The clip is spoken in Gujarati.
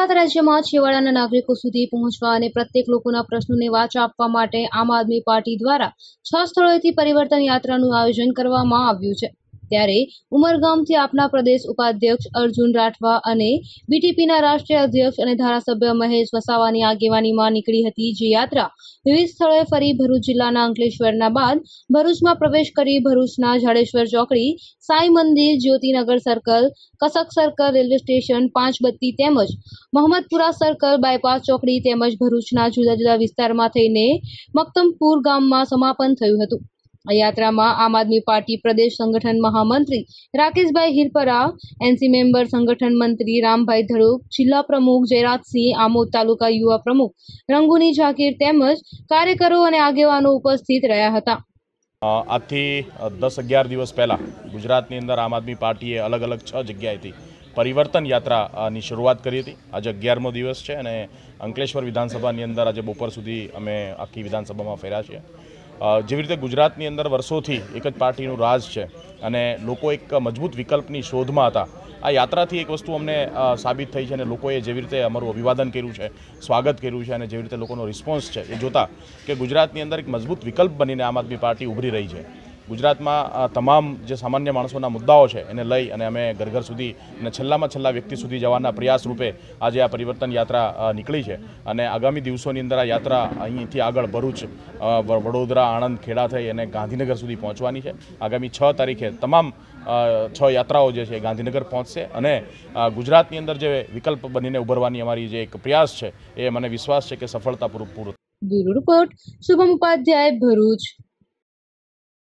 ગુજરાત રાજ્યમાં છેવાડાના નાગરિકો સુધી પહોંચવા અને પ્રત્યેક લોકોના પ્રશ્નોને વાચા આપવા માટે આમ આદમી પાર્ટી દ્વારા 6 સ્થળોએથી પરિવર્તન યાત્રાનું આયોજન કરવામાં આવ્યું છે। ત્યારે ઉમરગામથી આપના પ્રદેશ ઉપાધ્યક્ષ અર્જુન રાઠવા અને બીટીપીના રાષ્ટ્રીય અધ્યક્ષ અને ધારાસભ્ય મહેશ વસાવાની આગેવાનીમાં નીકળી હતી, જે યાત્રા વિવિધ સ્થળોએ ફરી ભરૂચ જિલ્લાના અંકલેશ્વરના બાદ ભરૂચમાં પ્રવેશ કરી ભરૂચના જાડેશ્વર ચોકડી, Sai Mandir, Jyotinagar circle, Kasak circle, railway station, Panchbatti તેમજ મોહમ્મદપુરા સર્કલ, બાયપાસ ચોકડી તેમજ ભરૂચના જુદા જુદા વિસ્તારમાં થઈને મક્તમપુર ગામમાં સમાપન થયું હતું। આ યાત્રામાં આમ આદમી પાર્ટી પ્રદેશ સંગઠન મહામંત્રી રાકેશભાઈ હિરપરા, એનસી મેમ્બર સંગઠન મંત્રી રામભાઈ ધડુક, જિલ્લા પ્રમુખ જયરાજસિંહ, આમોદ તાલુકા યુવા પ્રમુખ રંગુની ઝાકીર તેમજ કાર્યકરો અને આગેવાનો ઉપસ્થિત રહ્યા હતા। આજથી 10-11 દિવસ પહેલાં ગુજરાતની અંદર આમ આદમી પાર્ટીએ અલગ અલગ 6 જગ્યાએથી પરિવર્તન યાત્રાની શરૂઆત કરી હતી। આજે 11મો દિવસ છે અને અંકલેશ્વર વિધાનસભાની અંદર આજે બપોર સુધી અમે આખી વિધાનસભામાં ફર્યા છીએ। જેવી રીતે ગુજરાતની અંદર વર્ષોથી એક જ પાર્ટીનું રાજ છે અને લોકો એક મજબૂત વિકલ્પની શોધમાં હતા, આ યાત્રાથી એક વસ્તુ અમને સાબિત થઈ છે અને લોકોએ જેવી રીતે અમારું અભિવાદન કર્યું છે, સ્વાગત કર્યું છે અને જેવી રીતે લોકોનો રિસ્પોન્સ છે એ જોતા કે ગુજરાતની અંદર એક મજબૂત વિકલ્પ બનીને આમ આદમી પાર્ટી ઉભરી રહી છે। ગુજરાતમાં તમામ જે સામાન્ય માણસોના મુદ્દાઓ છે એને લઈ અને અમે ઘર ઘર સુધી અને છેલ્લામાં છેલ્લા વ્યક્તિ સુધી જવાના પ્રયાસ રૂપે આજે આ પરિવર્તન યાત્રા નીકળી છે અને આગામી દિવસોની અંદર આ યાત્રા અહીંથી આગળ ભરૂચ, વડોદરા, આણંદ, ખેડા થઈ અને ગાંધીનગર સુધી પહોંચવાની છે। આગામી 6 તારીખે તમામ 6 યાત્રાઓ જે છે ગાંધીનગર પહોંચશે અને ગુજરાતની અંદર જે વિકલ્પ બનીને ઉભરવાની અમારી જે એક પ્રયાસ છે એ મને વિશ્વાસ છે કે સફળતાપૂર્વક પૂરો। Bureau report, Shubham Upadhyay, Bharuch.